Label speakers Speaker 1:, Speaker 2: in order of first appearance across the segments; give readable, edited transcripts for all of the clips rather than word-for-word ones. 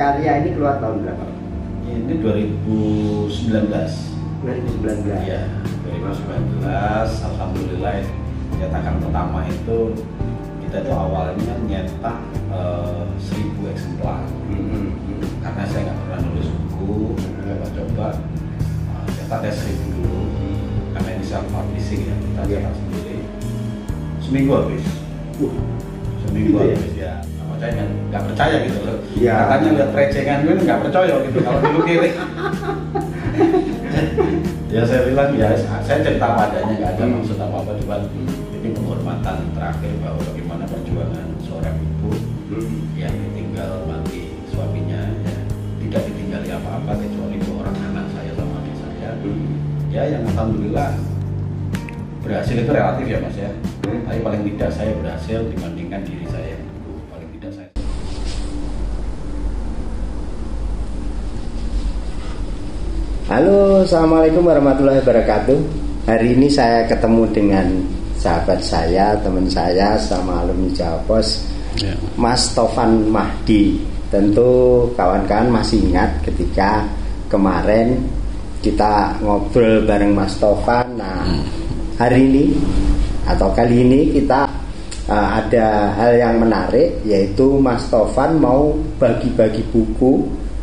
Speaker 1: karya ini keluar tahun berapa?
Speaker 2: Ini 2019.
Speaker 1: 2019.
Speaker 2: Ya, 2019. Alhamdulillah cetakan pertama itu kita itu awalnya nyetak 1000 eksemplar. Karena saya nggak pernah nulis buku, coba-coba cetaknya 1000 dulu. Karena ini self publishing ya, kita cetak sendiri. Seminggu habis. Seminggu
Speaker 1: gitu
Speaker 2: habis ya. Sama saya nggak percaya gitu loh.
Speaker 1: Ya.
Speaker 2: Katanya lihat recehan gue nggak percaya gitu kalau dulu kiri. Ya saya bilang ya saya cerita padanya, nggak ada maksud apa-apa, cuma ini penghormatan terakhir bahwa bagaimana perjuangan seorang ibu yang ditinggal mati suaminya, ya tidak ditinggali apa-apa kecuali orang anak saya sama adik saya. Ya yang alhamdulillah berhasil itu relatif ya mas ya. Tapi paling tidak saya berhasil dibandingkan diri saya. Paling tidak saya.
Speaker 1: Halo, assalamualaikum warahmatullahi wabarakatuh. Hari ini saya ketemu dengan sahabat saya, teman saya, sama alumni Jawa Pos, Mas Tovan Mahdi. Tentu kawan-kawan masih ingat ketika kemarin kita ngobrol bareng Mas Tovan. Nah, hari ini atau kali ini kita ada hal yang menarik, yaitu Mas Tovan mau bagi-bagi buku,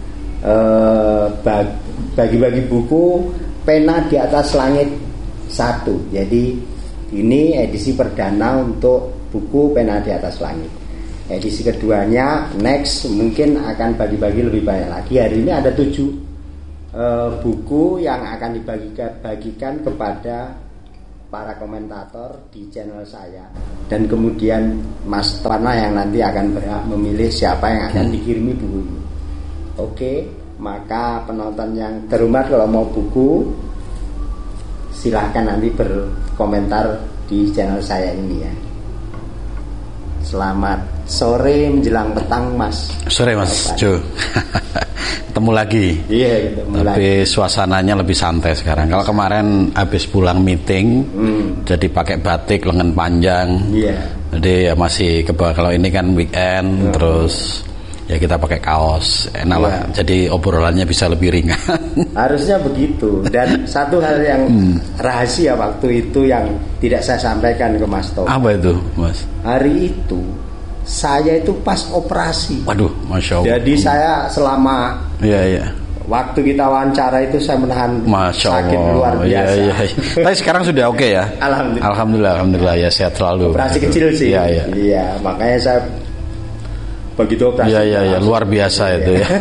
Speaker 1: bagi-bagi buku Pena di Atas Langit 1. Jadi ini edisi perdana untuk buku Pena di Atas Langit. Edisi keduanya next mungkin akan bagi-bagi lebih banyak lagi. Hari ini ada 7 buku yang akan dibagikan kepada para komentator di channel saya, dan kemudian Mas Tovan yang nanti akan berhak memilih siapa yang akan dikirimi buku ini. Oke, maka penonton yang terhormat, kalau mau buku silahkan nanti berkomentar di channel saya ini ya. Selamat sore menjelang petang Mas.
Speaker 3: Sore Mas Jo. Ketemu lagi.
Speaker 1: Iya, ketemu lagi.
Speaker 3: Tapi suasananya lebih santai sekarang. Kalau kemarin habis pulang meeting, jadi pakai batik lengan panjang.
Speaker 1: Iya.
Speaker 3: Jadi ya masih kalau ini kan weekend, terus ya kita pakai kaos, enak lah. Jadi obrolannya bisa lebih ringan.
Speaker 1: Harusnya begitu. Dan satu hal yang rahasia waktu itu yang tidak saya sampaikan ke Mas Tovan.
Speaker 3: Apa itu Mas?
Speaker 1: Hari itu saya itu pas operasi.
Speaker 3: Waduh, Masya Allah.
Speaker 1: Jadi saya selama waktu kita wawancara itu saya menahan sakit luar biasa.
Speaker 3: Iya. Tapi sekarang sudah oke ya? Alhamdulillah ya, sehat selalu.
Speaker 1: Operasi kecil sih. Iya, makanya saya begitu operasi.
Speaker 3: Iya, luar biasa itu ya.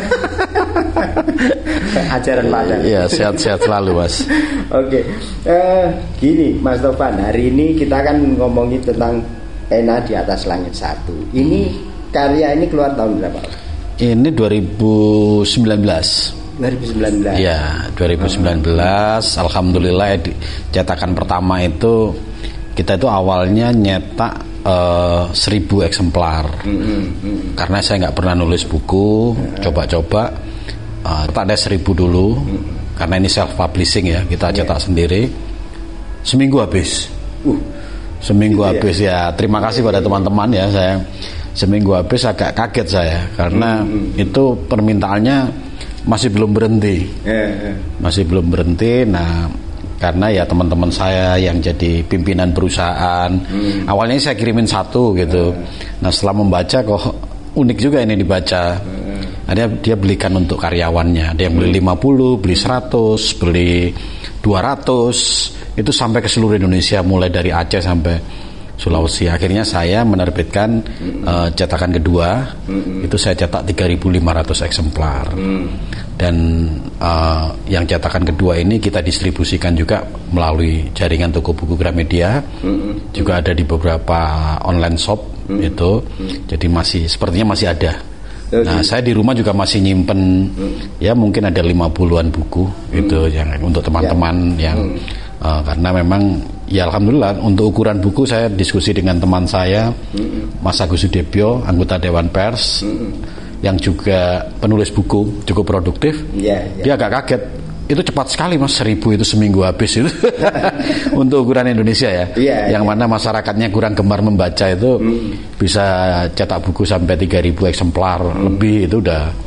Speaker 1: Ajaran Padang.
Speaker 3: Iya, sehat-sehat selalu Mas.
Speaker 1: Oke. Gini Mas Tovan, hari ini kita kan ngomongin tentang Pena di Atas Langit 1. Ini karya ini keluar tahun berapa?
Speaker 3: Ini 2019.
Speaker 1: 2019.
Speaker 3: Ya, 2019. Alhamdulillah cetakan pertama itu kita itu awalnya nyetak 1000 eksemplar. Karena saya nggak pernah nulis buku, coba-coba cetaknya 1000 dulu. Karena ini self publishing ya, kita cetak sendiri. Seminggu habis. Seminggu habis ya. Terima kasih pada teman-teman ya. Saya seminggu habis agak kaget saya karena itu permintaannya masih belum berhenti. Masih belum berhenti. Nah, karena ya teman-teman saya yang jadi pimpinan perusahaan, awalnya saya kirimin 1 gitu. Nah, setelah membaca kok unik juga ini dibaca. Nah, dia belikan untuk karyawannya. Dia beli 50, beli 100, beli 200. Itu sampai ke seluruh Indonesia, mulai dari Aceh sampai Sulawesi. Akhirnya saya menerbitkan cetakan kedua. Itu saya cetak 3.500 eksemplar. Dan yang cetakan kedua ini kita distribusikan juga melalui jaringan toko buku Gramedia. Juga ada di beberapa online shop itu. Jadi sepertinya masih ada. Nah, saya di rumah juga masih nyimpen ya mungkin ada 50-an buku itu yang untuk teman-teman yang karena memang ya alhamdulillah untuk ukuran buku saya diskusi dengan teman saya Mas Agus Sudebyo, anggota Dewan Pers yang juga penulis buku, cukup produktif. Dia agak kaget, itu cepat sekali Mas, 1000 itu seminggu habis itu. Untuk ukuran Indonesia ya. Yang mana masyarakatnya kurang gemar membaca itu bisa cetak buku sampai 3.000 eksemplar lebih, itu udah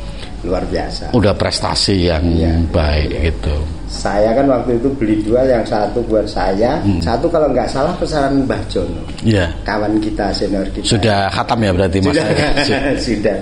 Speaker 1: luar biasa.
Speaker 3: Udah prestasi yang baik gitu.
Speaker 1: Saya kan waktu itu beli 2, yang satu buat saya, satu kalau nggak salah pesanan Mbah Jono.
Speaker 3: Iya.
Speaker 1: Kawan kita, senior kita.
Speaker 3: Sudah khatam ya berarti Mas.
Speaker 1: Sudah.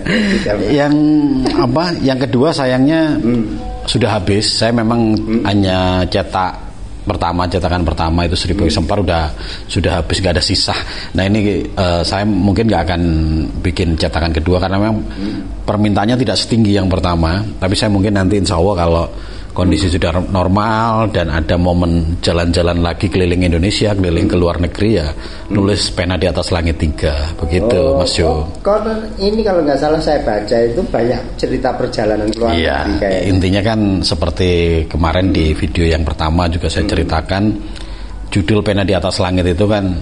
Speaker 3: Yang kedua sayangnya sudah habis. Saya memang hanya cetakan pertama itu 1000 eksemplar sudah habis, nggak ada sisa. Nah ini saya mungkin nggak akan bikin cetakan kedua karena memang permintaannya tidak setinggi yang pertama. Tapi saya mungkin nanti insya Allah kalau kondisi sudah normal dan ada momen jalan-jalan lagi keliling Indonesia, keliling ke luar negeri ya nulis Pena di Atas Langit 3 begitu Mas Jo.
Speaker 1: Ini kalau nggak salah saya baca itu banyak cerita perjalanan keluar negeri.
Speaker 3: Intinya kan seperti kemarin di video yang pertama juga saya ceritakan judul Pena di Atas Langit itu kan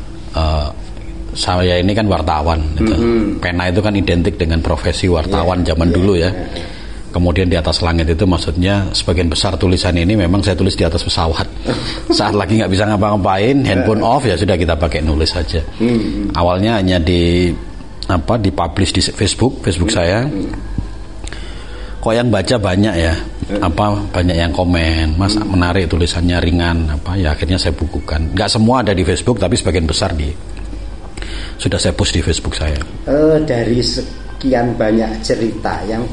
Speaker 3: saya ini kan wartawan gitu. Pena itu kan identik dengan profesi wartawan zaman dulu ya. Kemudian di atas langit itu maksudnya sebagian besar tulisan ini memang saya tulis di atas pesawat. Saat lagi nggak bisa ngapa-ngapain, handphone off ya sudah kita pakai nulis saja. Awalnya hanya dipublish di Facebook saya. Kok yang baca banyak ya? Banyak yang komen, Mas menarik tulisannya ringan ya akhirnya saya bukukan. Nggak semua ada di Facebook tapi sebagian besar sudah saya post di Facebook saya.
Speaker 1: Dari sekian banyak cerita yang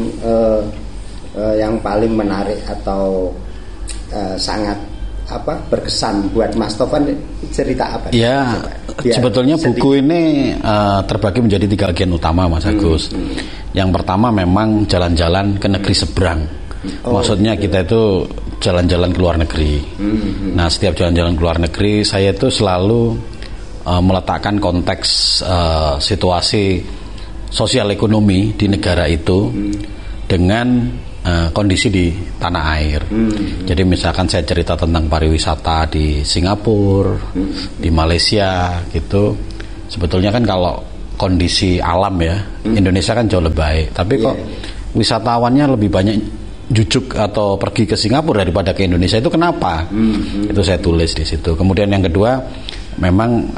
Speaker 1: paling menarik atau sangat berkesan buat Mas Tovan, cerita apa?
Speaker 3: Ya, sebetulnya buku ini terbagi menjadi 3 bagian utama Mas Agus. Yang pertama memang jalan-jalan ke negeri seberang. Maksudnya kita itu jalan-jalan ke luar negeri. Nah, setiap jalan-jalan ke luar negeri saya itu selalu meletakkan konteks situasi sosial ekonomi di negara itu dengan kondisi di tanah air. Jadi misalkan saya cerita tentang pariwisata di Singapura, di Malaysia gitu. Sebetulnya kan kalau kondisi alam ya, Indonesia kan jauh lebih baik. Tapi kok wisatawannya lebih banyak jujuk atau pergi ke Singapura daripada ke Indonesia, itu kenapa? Itu saya tulis di situ. Kemudian yang kedua memang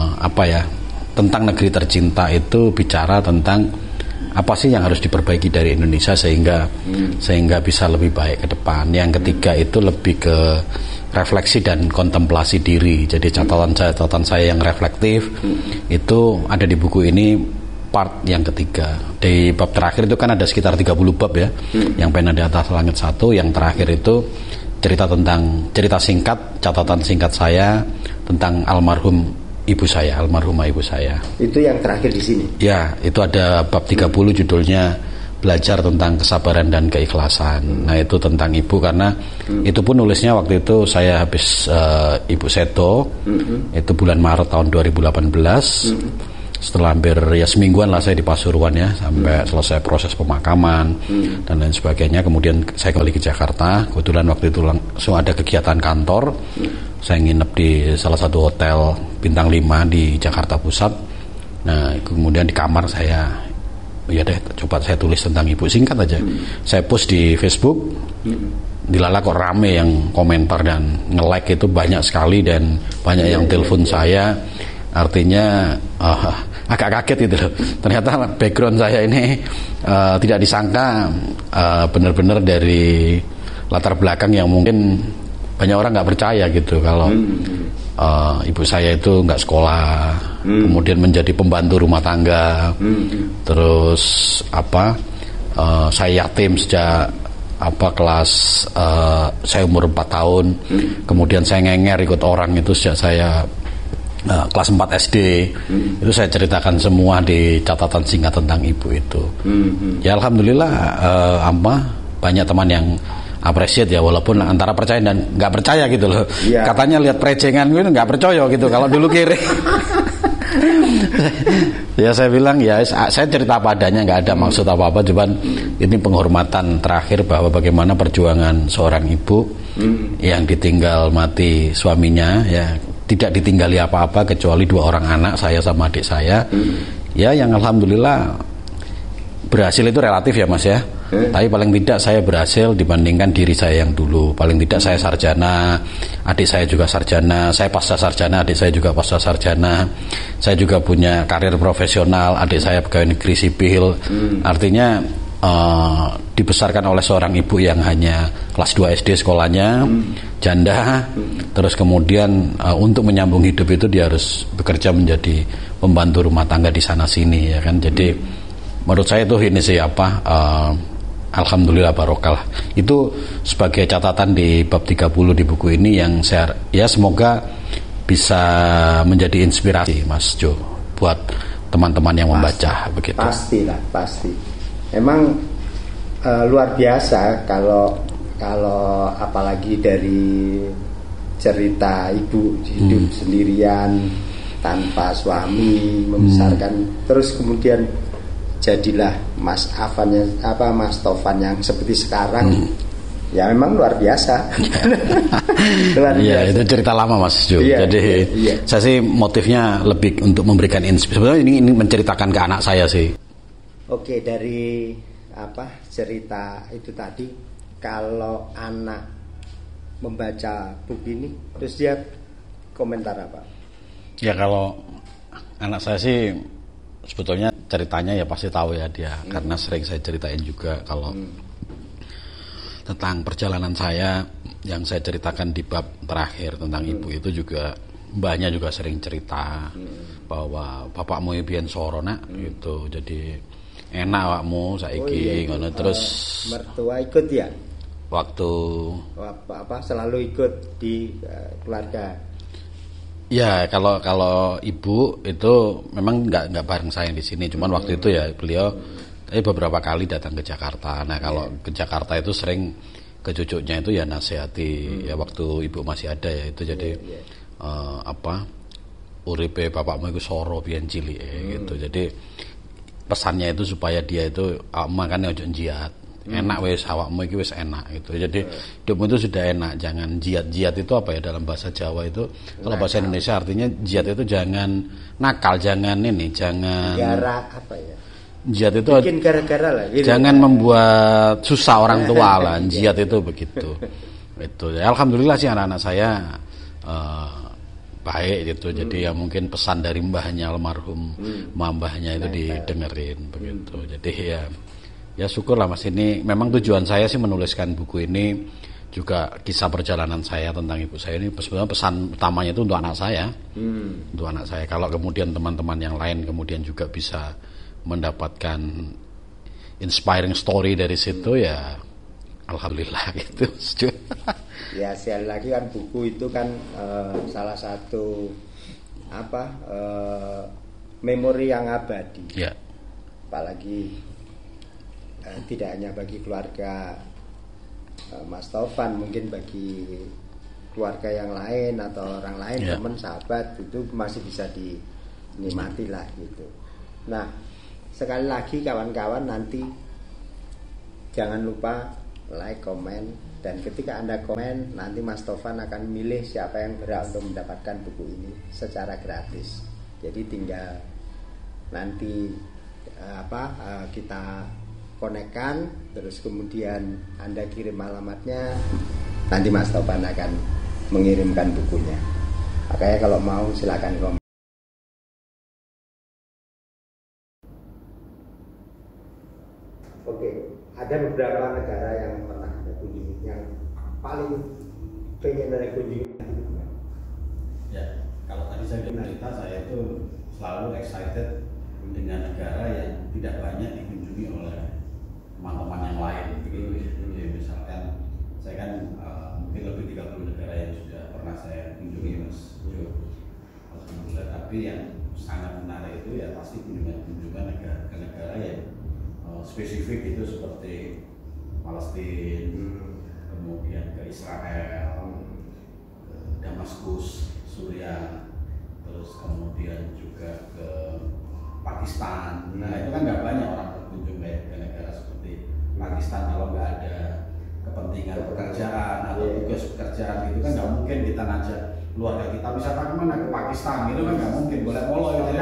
Speaker 3: tentang negeri tercinta itu bicara tentang apa sih yang harus diperbaiki dari Indonesia sehingga bisa lebih baik ke depan. Yang ketiga itu lebih ke refleksi dan kontemplasi diri. Jadi catatan saya yang reflektif itu ada di buku ini part yang ketiga. Di bab terakhir itu kan ada sekitar 30 bab ya. Yang Pena di Atas Langit 1, yang terakhir itu cerita singkat, catatan singkat saya tentang almarhumah ibu saya. Itu
Speaker 1: yang terakhir di sini.
Speaker 3: Ya, itu ada bab 30 judulnya Belajar tentang Kesabaran dan Keikhlasan. Nah, itu tentang ibu karena itu pun nulisnya waktu itu saya habis ibu seto. Itu bulan Maret tahun 2018. Setelah hampir semingguan lah saya di Pasuruan ya, sampai selesai proses pemakaman dan lain sebagainya. Kemudian saya kembali ke Jakarta. Kebetulan waktu itu langsung ada kegiatan kantor. Saya nginep di salah satu hotel bintang 5 di Jakarta Pusat. Nah, kemudian di kamar saya, coba saya tulis tentang ibu, singkat aja. Saya post di Facebook. Dilala kok rame yang komentar dan nge-like itu banyak sekali dan banyak yang telepon saya. Artinya agak kaget gitu loh. Ternyata background saya ini tidak disangka benar-benar dari latar belakang yang mungkin banyak orang nggak percaya gitu kalau ibu saya itu nggak sekolah, kemudian menjadi pembantu rumah tangga, terus saya yatim sejak kelas saya umur 4 tahun, kemudian saya ngenger ikut orang itu sejak saya kelas 4 SD. Itu saya ceritakan semua di catatan singkat tentang ibu itu. Ya alhamdulillah banyak teman yang appreciate ya, walaupun antara percaya dan nggak percaya gitu loh. Katanya lihat prejengan gue nggak percaya gitu kalau dulu kiri. Ya saya bilang saya cerita apa adanya, nggak ada maksud apa-apa, cuman ini penghormatan terakhir bahwa bagaimana perjuangan seorang ibu yang ditinggal mati suaminya, ya tidak ditinggali apa-apa kecuali 2 orang anak, saya sama adik saya. Ya yang alhamdulillah berhasil itu relatif ya Mas ya. Tapi paling tidak saya berhasil dibandingkan diri saya yang dulu. Paling tidak saya sarjana, adik saya juga sarjana, saya pasca sarjana, adik saya juga pasca sarjana. Saya juga punya karir profesional, adik saya pegawai negeri sipil. Artinya dibesarkan oleh seorang ibu yang hanya kelas 2 SD sekolahnya, janda, terus kemudian untuk menyambung hidup itu dia harus bekerja menjadi pembantu rumah tangga di sana sini ya kan. Jadi menurut saya itu ini sih alhamdulillah barokah. Itu sebagai catatan di bab 30 di buku ini yang saya ya semoga bisa menjadi inspirasi Mas Jo buat teman-teman yang membaca begitu.
Speaker 1: Pastilah, pasti. Emang luar biasa kalau apalagi dari cerita ibu hidup sendirian tanpa suami membesarkan, terus kemudian jadilah Mas Tovan yang seperti sekarang. Ya memang luar biasa.
Speaker 3: Iya, itu cerita lama Mas Jo. Jadi saya sih motifnya lebih untuk memberikan inspirasi. Sebenarnya ini menceritakan ke anak saya sih.
Speaker 1: Oke, dari cerita itu tadi, kalau anak membaca buku ini, terus dia komentar apa?
Speaker 3: Ya kalau anak saya sih sebetulnya ceritanya ya pasti tahu ya dia, karena sering saya ceritain juga kalau tentang perjalanan saya yang saya ceritakan di bab terakhir tentang ibu itu juga mbahnya juga sering cerita bahwa bapakmu biyen soro nak gitu, jadi enak awakmu saiki ngono. Terus
Speaker 1: mertua ikut ya
Speaker 3: waktu
Speaker 1: selalu ikut di keluarga.
Speaker 3: Ya kalau ibu itu memang nggak bareng saya di sini, cuman waktu itu ya beliau beberapa kali datang ke Jakarta. Nah kalau ke Jakarta itu sering ke cucunya itu ya nasihati ya waktu ibu masih ada ya itu jadi uripe bapakmu itu soro biyen cilik gitu. Jadi pesannya itu supaya dia itu makannya ojo jiat. Enak wis awakmu iki wis enak gitu. Jadi hidupmu itu sudah enak, jangan jiat. Jiat itu apa ya dalam bahasa Jawa itu? Kalau bahasa Indonesia artinya jiat itu jangan nakal, jangan
Speaker 1: gara apa ya?
Speaker 3: Jiat itu
Speaker 1: bikin gara-gara lah.
Speaker 3: Jangan membuat susah orang tua lah. Jiat itu begitu. Itu. Ya, alhamdulillah sih anak-anak saya baik gitu. Jadi ya mungkin pesan dari mbahnya almarhum mbahnya itu didengerin begitu. Jadi ya syukurlah Mas, ini memang tujuan saya sih menuliskan buku ini juga kisah perjalanan saya tentang ibu saya ini. Sebenarnya pesan utamanya itu untuk anak saya. Untuk anak saya. Kalau kemudian teman-teman yang lain kemudian juga bisa mendapatkan inspiring story dari situ ya alhamdulillah gitu.
Speaker 1: Ya sekali lagi kan buku itu kan salah satu memori yang abadi.
Speaker 3: Ya.
Speaker 1: Apalagi tidak hanya bagi keluarga Mas Tovan, mungkin bagi keluarga yang lain atau orang lain, teman sahabat itu masih bisa dinikmati lah gitu. Nah sekali lagi kawan-kawan, nanti jangan lupa like, komen, dan ketika Anda komen nanti Mas Tovan akan milih siapa yang berhak untuk mendapatkan buku ini secara gratis. Jadi tinggal nanti kita konekkan, terus kemudian Anda kirim alamatnya, nanti Mas Tovan akan mengirimkan bukunya. Makanya kalau mau silakan komen. Oke, ada beberapa negara yang pernah Anda kunjungi yang paling pengen Anda kunjungi.
Speaker 2: Ya, kalau tadi saya cerita, saya itu selalu excited dengan negara yang tidak banyak dikunjungi oleh teman-teman yang lain begitu ya. Jadi misalkan saya kan mungkin lebih 30 negara yang sudah pernah saya kunjungi Mas Jo. Alhamdulillah, tapi yang sangat menarik itu ya pasti kunjungan ke negara yang spesifik itu seperti Palestina, kemudian ke Israel, Damaskus, Suriah, terus kemudian juga ke Pakistan. Nah itu kan nggak banyak orang berkunjung ke negara seperti Pakistan kalau nggak ada kepentingan pekerjaan atau tugas pekerjaan gitu kan nggak mungkin kita ngajak keluarga kita wisata kemana ke Pakistan gitu kan nggak mungkin, boleh polo gitu.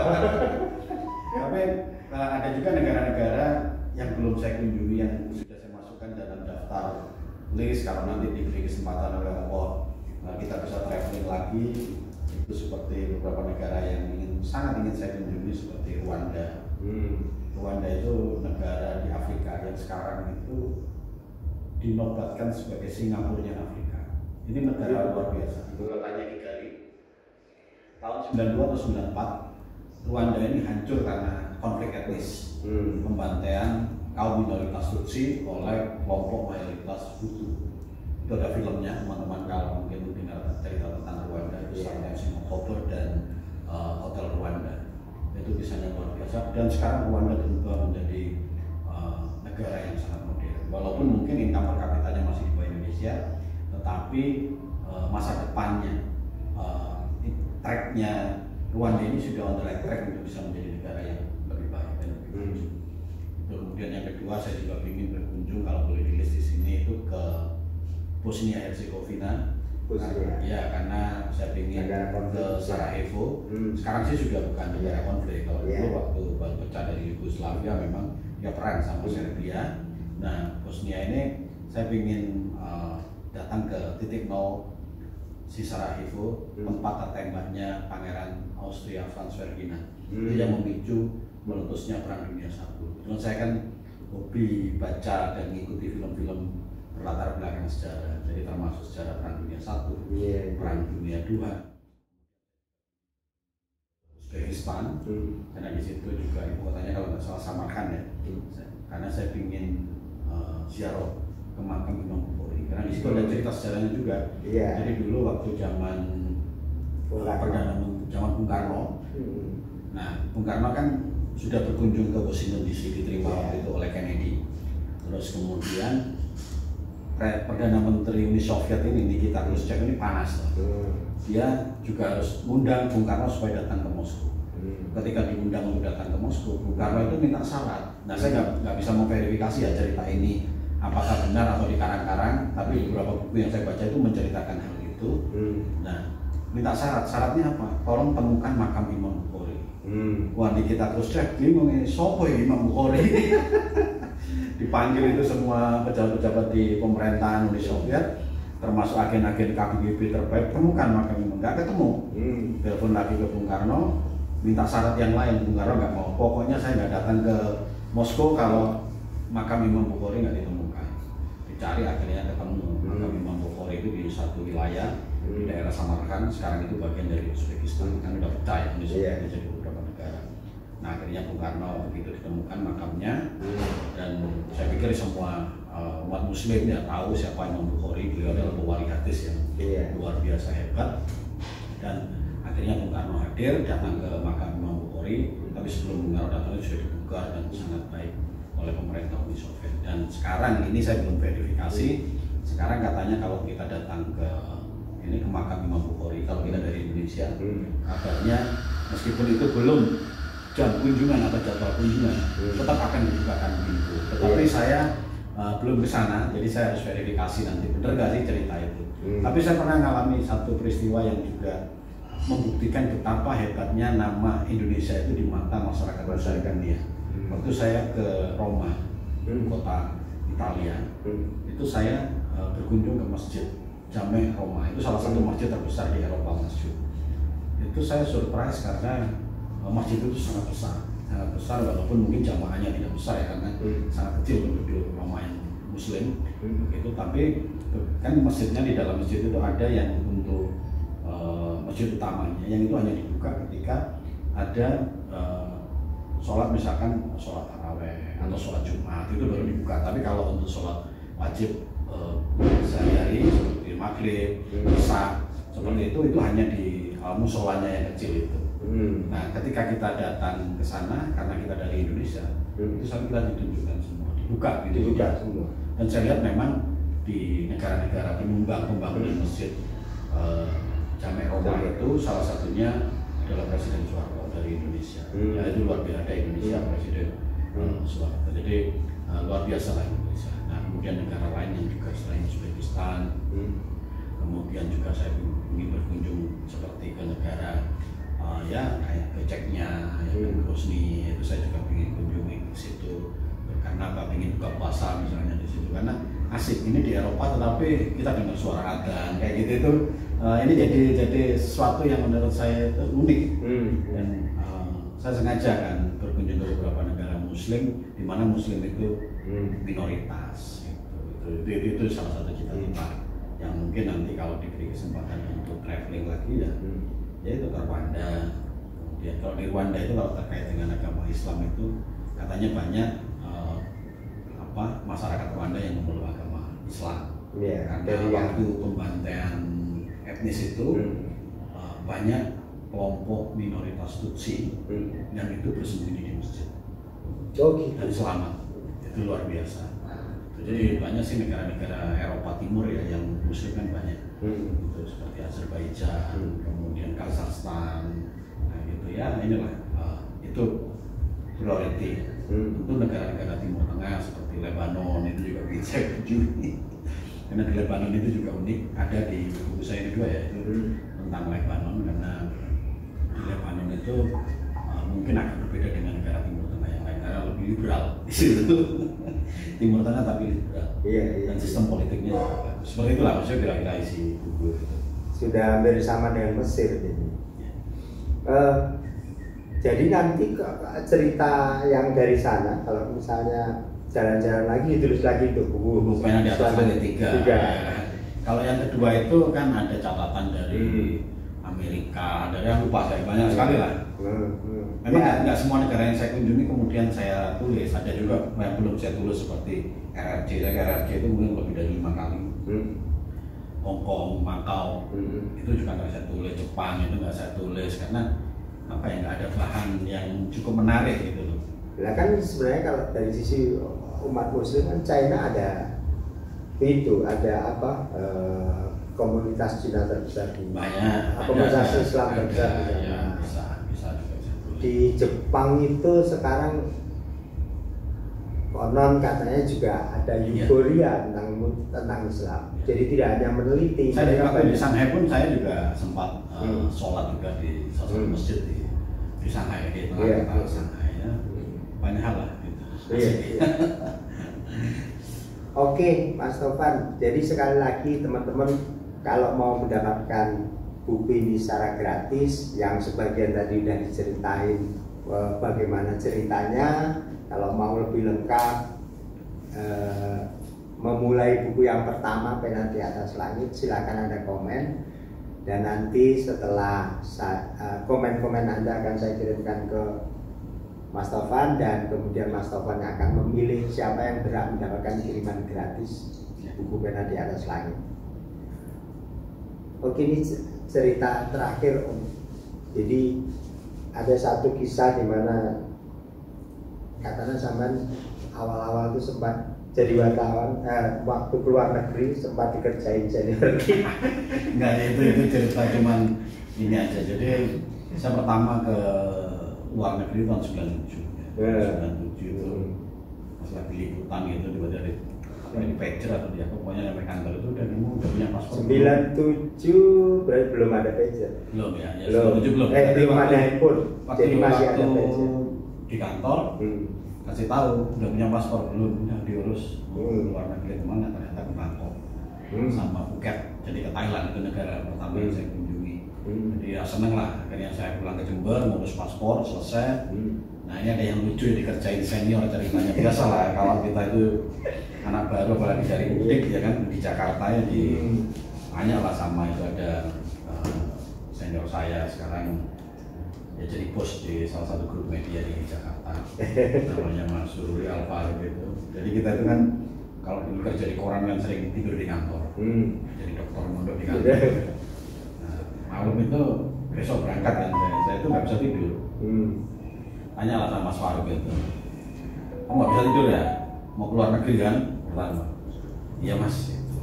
Speaker 2: Tapi ada juga negara-negara yang belum saya kunjungi yang sudah saya masukkan dalam daftar list. Kalau nanti diberi kesempatan oleh Allah kita bisa traveling lagi, itu seperti beberapa negara yang sangat ingin saya kunjungi seperti Rwanda, Rwanda itu negara di Afrika yang sekarang itu dinobatkan sebagai Singapurnya Afrika. Ini negara luar biasa. Kotanya Kigali. Tahun 92 atau 94, Rwanda ini hancur karena konflik etnis, pembantaian kaum minoritas Tutsi oleh kelompok mayoritas Hutu. Itu ada filmnya, teman-teman kalau mungkin dengar cerita tentang Rwanda itu Sometimes in October dan Hotel Rwanda. Itu kisahnya luar biasa. Dan sekarang Rwanda berubah menjadi negara yang sangat modern. Walaupun mungkin income per kapitanya masih di bawah Indonesia, tetapi masa depannya, tracknya Rwanda ini sudah on the right track untuk bisa menjadi negara yang lebih baik dan lebih maju. Kemudian yang kedua, saya juga ingin berkunjung kalau boleh di list di sini itu ke Bosnia Herzegovina. Ya, karena saya ingin ke Sarajevo. Sekarang sih sudah bukan negara konflik. Kalau dulu waktu baru pecah dari Yugoslavia memang ya perang sama Serbia. Nah, Bosnia ini saya ingin datang ke titik nol si Sarajevo, tempat tertembaknya Pangeran Austria Franz Ferdinand. Itu yang memicu meletusnya Perang Dunia I. Kebetulan saya kan hobi baca dan mengikuti film-film berlatar belakang sejarah, jadi termasuk sejarah Perang Dunia I, Perang Dunia II, Uzbekistan, karena di situ juga ibu kotanya kalau nggak salah Samarkand ya, karena saya ingin ziarah ke makam Imam Bukhari, karena di situ ada cerita sejarahnya juga. Jadi dulu waktu zaman zaman Bung Karno, nah Bung Karno kan sudah berkunjung ke Washington DC, diterima waktu itu oleh Kennedy, terus kemudian Perdana Menteri Uni Soviet ini Nikita Khrushchev ini panas loh. Dia juga harus mengundang Bung Karno supaya datang ke Moskow. Ketika diundang untuk datang ke Moskow, Bung Karno itu minta syarat. Nah, saya nggak bisa memverifikasi ya cerita ini apakah benar atau dikarang-karang, tapi beberapa buku yang saya baca itu menceritakan hal itu. Nah, minta syarat. Syaratnya apa? Tolong temukan makam Imam Bukhari. Wah, Nikita Khrushchev bingung ini, sopo ya Imam Bukhari? Dipanggil itu semua pejabat-pejabat di pemerintahan Uni Soviet, termasuk agen-agen KGB terbaik, temukan makam Imam, nggak ketemu. Telepon lagi ke Bung Karno, minta syarat yang lain. Bung Karno nggak mau, pokoknya saya nggak datang ke Moskow kalau makam Imam Bukhari nggak ditemukan. Dicari, akhirnya ketemu makam Imam Bukhari itu di satu wilayah di daerah Samarkand, sekarang itu bagian dari Uzbekistan, kan udah pecah ya Uni Soviet jadi beberapa negara. Nah, akhirnya Bung Karno begitu ditemukan makamnya, dan saya pikir semua umat Muslim ya tahu siapa Imam Bukhari. Beliau adalah pewali hadis yang luar biasa hebat, dan akhirnya Bung Karno hadir datang ke makam Imam Bukhari. Tapi sebelum Bung Karno datang sudah dibuka dan sangat baik oleh pemerintah Uni Soviet. Dan sekarang ini saya belum verifikasi. Sekarang katanya kalau kita datang ke ini ke makam Imam Bukhari, kalau kita dari Indonesia, kabarnya meskipun itu belum jam kunjungan atau jadwal kunjungan, tetap akan dibukakan pintu. Tetapi saya belum ke sana, jadi saya harus verifikasi nanti benar nggak sih cerita itu. Tapi saya pernah mengalami satu peristiwa yang juga membuktikan betapa hebatnya nama Indonesia itu di mata masyarakat dunia. Waktu saya ke Roma, kota Italia, itu saya berkunjung ke masjid Jame Roma. Itu salah satu masjid terbesar di Eropa, masjid. Itu saya surprise karena masjid itu sangat besar walaupun mungkin jamaahnya tidak besar ya, karena sangat kecil penduduk Roma yang Muslim begitu. Tapi kan masjidnya, di dalam masjid itu ada yang untuk masjid utamanya, yang itu hanya dibuka ketika ada sholat, misalkan sholat taraweh atau sholat Jumat, itu baru dibuka. Tapi kalau untuk sholat wajib sehari-hari seperti maghrib, isya seperti itu hanya di musolanya yang kecil itu. Nah, ketika kita datang ke sana karena kita dari Indonesia, itu kita ditunjukkan semua, dibuka gitu juga semua. Dan saya lihat memang di negara-negara penyumbang pembangunan masjid Jame Roma itu salah satunya adalah Presiden Soeharto dari Indonesia. Ya, itu luar biasa, ada Indonesia Presiden Soeharto. Jadi luar biasa lah Indonesia. Nah, kemudian negara lain yang juga selain Uzbekistan, kemudian juga saya ingin berkunjung seperti ke negara ya kayak ke Ceknya, ya ke Grozny, itu saya juga ingin kunjungi ke situ. Karena apa, ingin buka puasa misalnya di situ, karena asik ini di Eropa tetapi kita dengar suara adzan kayak gitu itu. Ini jadi sesuatu yang menurut saya itu unik. Dan saya sengaja kan berkunjung ke beberapa negara muslim, di mana muslim itu minoritas. Itu salah satu cita-cita yang mungkin nanti kalau diberi kesempatan untuk traveling lagi ya itu ke Rwanda. Kemudian kalau di Rwanda itu kalau terkait dengan agama Islam itu katanya banyak masyarakat Rwanda yang memeluk agama Islam. Karena waktu pembantaian etnis itu banyak kelompok minoritas Tutsi yang itu bersembunyi di masjid dan selamat. Itu luar biasa. Jadi banyak sih negara-negara Eropa Timur ya yang muslim kan banyak. Itu seperti Azerbaijan, kemudian Kazakhstan, nah gitu ya. Inilah itu priority. Tentu negara-negara Timur Tengah seperti Lebanon itu juga bisa kunjungi. Karena di Lebanon itu juga unik, ada di buku saya kedua ya itu tentang Lebanon, karena di Lebanon itu mungkin agak berbeda dengan negara Timur Tengah yang lain karena lebih liberal di situ. Timur Tengah tapi liberal. Dan sistem politiknya bagus. Seperti itulah maksudnya kira-kira isi buku itu.
Speaker 1: Sudah hampir sama dengan Mesir jadi. Jadi nanti cerita yang dari sana kalau misalnya jalan-jalan lagi tulis lagi itu buku
Speaker 2: Pena di Atas Langit 3. Kalau yang kedua itu kan ada catatan dari Amerika, dari yang lupa saya banyak sekali lah. Memang nggak semua negara yang saya kunjungi kemudian saya tulis, ada juga yang belum saya tulis seperti RRC. RRC itu mungkin lebih dari 5 kali. Hongkong, Makau itu juga nggak saya tulis. Jepang itu nggak saya tulis karena apa ya, nggak ada bahan yang cukup menarik gitu loh.
Speaker 1: Nah kan sebenarnya kalau dari sisi umat Muslim kan China ada itu ada komunitas Cina terbesar di
Speaker 2: banyak
Speaker 1: komunitas Islam terbesar di sana.
Speaker 2: Ya, bisa juga.
Speaker 1: Di Jepang itu sekarang konon katanya juga ada euforia tentang Islam. Jadi tidak hanya meneliti.
Speaker 2: Saya waktu di Shanghai pun saya juga sempat sholat juga di salah satu masjid di Shanghai, di tengah kota Shanghai ya. Banyak hal lah gitu.
Speaker 1: Oke, Mas Tovan. Jadi sekali lagi teman-teman kalau mau mendapatkan buku ini secara gratis, yang sebagian tadi udah diceritain bagaimana ceritanya. Kalau mau lebih lengkap, memulai buku yang pertama Pena di Atas Langit, silakan Anda komen. Dan nanti setelah komen-komen Anda akan saya kirimkan ke Mas Tovan, dan kemudian Mas Tovan akan memilih siapa yang berhak mendapatkan kiriman gratis buku Pena di Atas Langit. Oke, ini cerita terakhir Om. Jadi ada satu kisah di mana katanya sampean awal-awal itu sempat jadi wartawan, waktu keluar negeri sempat dikerjain senior.
Speaker 2: Enggak, itu cerita cuman ini aja. Jadi saya pertama ke luar negeri tahun 97 ya. 97 itu pas lagi liputan gitu tiba-tiba di pager atau di apa, pokoknya sampai kantor itu udah punya paspor.
Speaker 1: 97 berarti belum ada pager.
Speaker 2: Belum ya.
Speaker 1: Belum ada handphone. Jadi masih ada pager.
Speaker 2: Di kantor kasih tahu udah punya paspor belum, udah diurus luar negeri kemana, ternyata ke Bangkok sama Phuket, jadi ke Thailand, itu negara pertama yang saya kunjungi. Jadi ya seneng lah, akhirnya saya pulang ke Jember ngurus paspor selesai. Nah ini ada yang lucu ya, dikerjain senior ceritanya. Biasa lah kawan kita itu anak baru apalagi dari mudik ya kan, di Jakarta ya, di banyak lah sama itu ada senior saya sekarang ya jadi bos di salah satu grup media di Jakarta namanya Mas Sururi Alvaro gitu. Jadi kita itu kan kalau dulu kerja di koran kan sering tidur di kantor, jadi dokter mondok di kantor. Nah, malam itu besok berangkat kan saya itu nggak bisa tidur. Tanyalah sama Mas Faruk gitu, kamu nggak bisa tidur ya, mau keluar negeri kan? Pertama, iya Mas.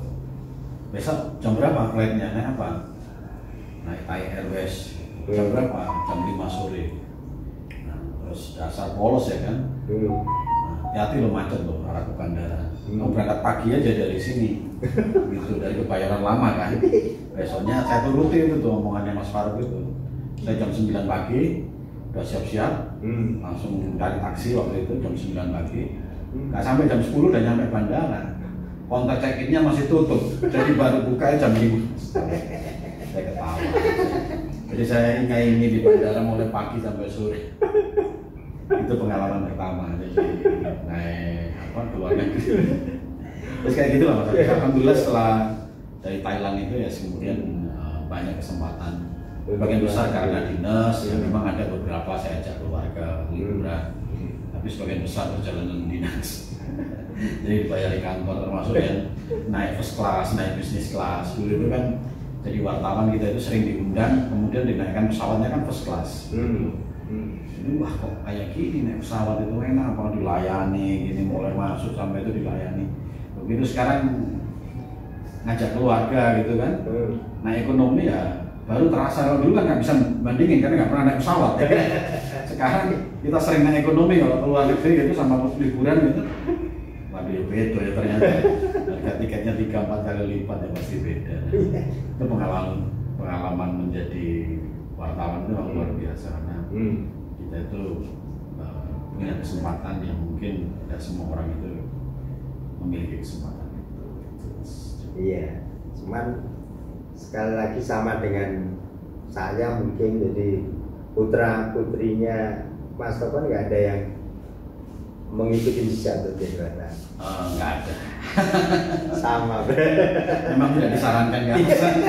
Speaker 2: Besok jam berapa flightnya? Naik apa? Naik Thai Airways. Jam berapa? Jam 5 sore. Nah, terus dasar polos ya kan? Nah, hati-hati lo macet lo arah ke bandara. Mau berangkat pagi aja dari sini, gitu dari Kebayoran Lama kan. Besoknya saya turuti itu tuh omongannya Mas Faruk itu. Saya jam 9 pagi udah siap-siap, langsung cari taksi waktu itu jam 9 pagi. Nggak sampai jam 10 udah nyampe bandara. Kontak check-innya masih tutup, jadi baru buka jam 5. Saya ketawa. Jadi saya ini di bandara mulai pagi sampai sore. Itu pengalaman pertama, jadi naik ke luar negeri. Terus kayak gitu lah Mas. Alhamdulillah setelah dari Thailand itu ya kemudian banyak kesempatan. Bagian besar karena dinas, ya memang ada beberapa saya ajak keluarga liburan. Tapi sebagian besar perjalanan dinas. Jadi dibayar di kantor, termasuk yang naik first class, naik bisnis class. Dulu itu kan jadi wartawan kita itu sering diundang, kemudian dinaikkan pesawatnya kan first class. Jadi wah kok kayak gini naik pesawat itu enak, apa dilayani, gini mulai masuk sampai itu dilayani. Begitu sekarang ngajak keluarga gitu kan, naik ekonomi ya baru terasa. Kalau dulu kan nggak bisa bandingin karena nggak pernah naik pesawat. Sekarang kita sering naik ekonomi kalau keluar negeri gitu sama liburan gitu. Waduh beda ya ternyata. Harga tiketnya 3-4 kali lipat ya pasti beda. Itu pengalaman menjadi wartawan itu luar biasa karena kita itu punya kesempatan yang mungkin tidak semua orang itu memiliki kesempatan itu.
Speaker 1: Iya, cuman sekali lagi sama dengan saya mungkin jadi putra putrinya Mas Topan nggak ada yang mengikuti jejak atau gimana?
Speaker 2: Nggak ada.
Speaker 1: Sama.
Speaker 2: Memang tidak disarankan ya.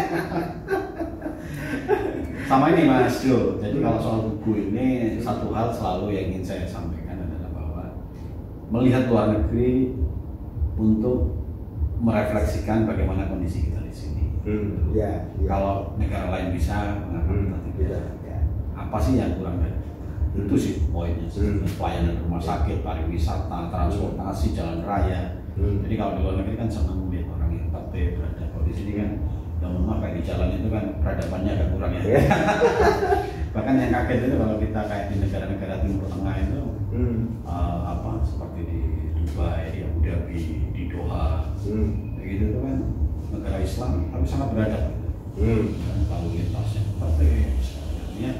Speaker 2: Sama ini Mas Jo. Jadi kalau soal buku ini satu hal selalu yang ingin saya sampaikan adalah bahwa melihat luar negeri untuk merefleksikan bagaimana kondisi kita di sini.
Speaker 1: Ya.
Speaker 2: Kalau negara lain bisa, mengapa kita tidak?
Speaker 1: Ya.
Speaker 2: Apa sih yang kurang dari itu sih poinnya. Pelayanan rumah sakit, pariwisata, transportasi, jalan raya. Jadi kalau di luar negeri kan senang melihat orang yang tertib, beradab. Kalau di sini kan, yang rumah kayak di jalan itu kan peradabannya agak kurang ya. Bahkan yang kaget itu kalau kita kayak di negara-negara Timur Tengah itu, seperti di Dubai, di Abu Dhabi, di Doha, kayak gitu itu kan negara Islam tapi sangat beradab. Dan lalu lintasnya tertib. Artinya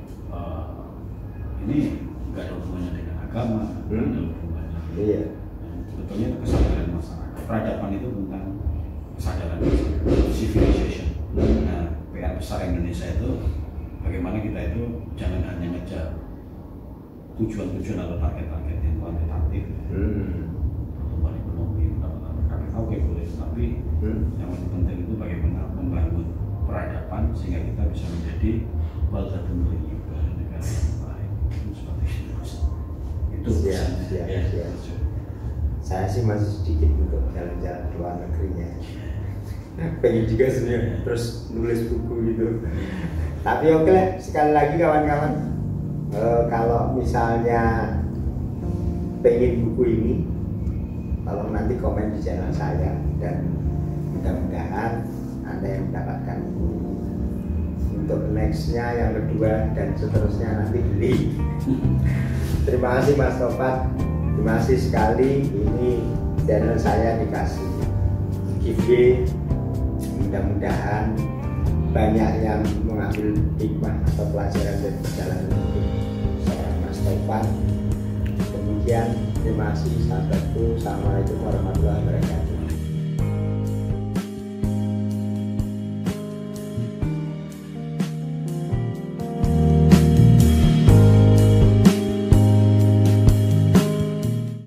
Speaker 2: ini nggak ada hubungannya dengan agama, nggak ada hubungannya.
Speaker 1: Iya.
Speaker 2: Sebetulnya itu kesadaran masyarakat. Peradaban itu tentang kesadaran masyarakat, civilization. Nah, PR besar Indonesia itu bagaimana kita itu jangan hanya ngejar tujuan-tujuan atau target-target yang kuantitatif, pertumbuhan ekonomi, pendapatan per kapita, oke boleh, tapi yang lebih penting itu bagaimana membangun peradaban sehingga kita bisa menjadi baldatun thayyiban, negara yang baik. Seperti itu. Itu
Speaker 1: siap. Saya sih masih sedikit untuk jalan-jalan ke luar negerinya. Pengen juga sebenarnya terus nulis buku gitu. Tapi oke lah, sekali lagi kawan-kawan, kalau misalnya pengen buku ini, tolong nanti komen di channel saya dan mudah-mudahan Anda yang mendapatkan buku ini. Untuk nextnya yang kedua dan seterusnya nanti beli. Terima kasih Mas Topan, terima kasih sekali. Ini channel saya dikasih giveaway. Mudah-mudahan banyak yang mengambil hikmah atau pelajaran dari perjalanan hidup seorang Mas Topan. Demikian, terima kasih sahabatku. Assalamualaikum warahmatullahi wabarakatuh.